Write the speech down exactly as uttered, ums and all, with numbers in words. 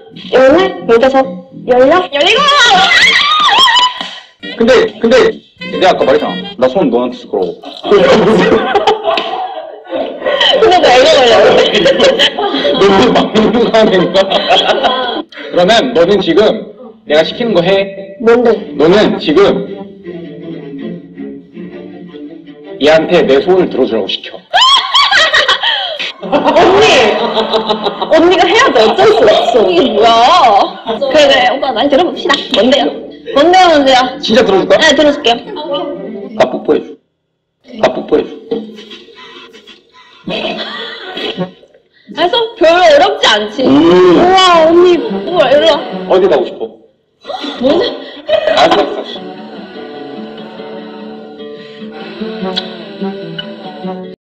열네, 열다섯, 열여, 열일곱! 근데 근데 내가 아까 말했잖아. 나 손 너한테 쓸 거라고. 근데 너 얼마 걸렸는데? 너무 막는 거 아니니까. 그러면 너는 지금 내가 시키는 거 해. 뭔데? 너는 지금 얘한테 내 손을 들어주라고 시켜. 언니! 언니가 해야 돼. 어쩔 수 없어. 이게 뭐야? 그래, 그래. 오빠 많이 들어봅시다. 뭔데요? 뭔데요, 뭔데요? 진짜 들어줄까? 네, 들어줄게요. 나 뽀뽀해줘. 나 뽀뽀해줘. 그래서 별로 어렵지 않지. 음. 우와, 언니. 우와, 이리 와. 어디 가고 싶어? 뭔데? 알았어, 알았어.